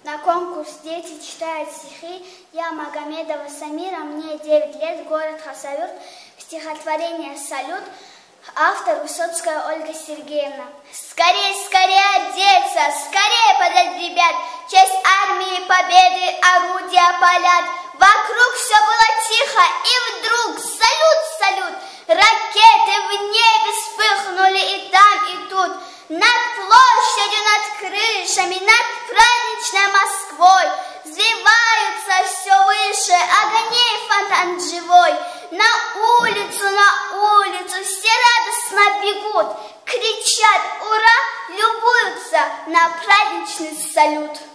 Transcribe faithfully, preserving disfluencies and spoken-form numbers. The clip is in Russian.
На конкурс «Дети читают стихи». Я Магомедова Самира, мне девять лет, город Хасавюрт. Стихотворение «Салют». Автор Высоцкая Ольга Сергеевна. Скорее, скорее одеться, скорее подать, ребят, в честь армии победы орудия палят. Вокруг все было тихо, и вдруг салют, салют. Ракеты в небе вспыхнули и там, и тут. Над площадью, над крышами, над праздничной Москвой взвиваются все выше, огней фонтан живой. На улицу, на улицу все радостно бегут, кричат «Ура!», любуются на праздничный салют.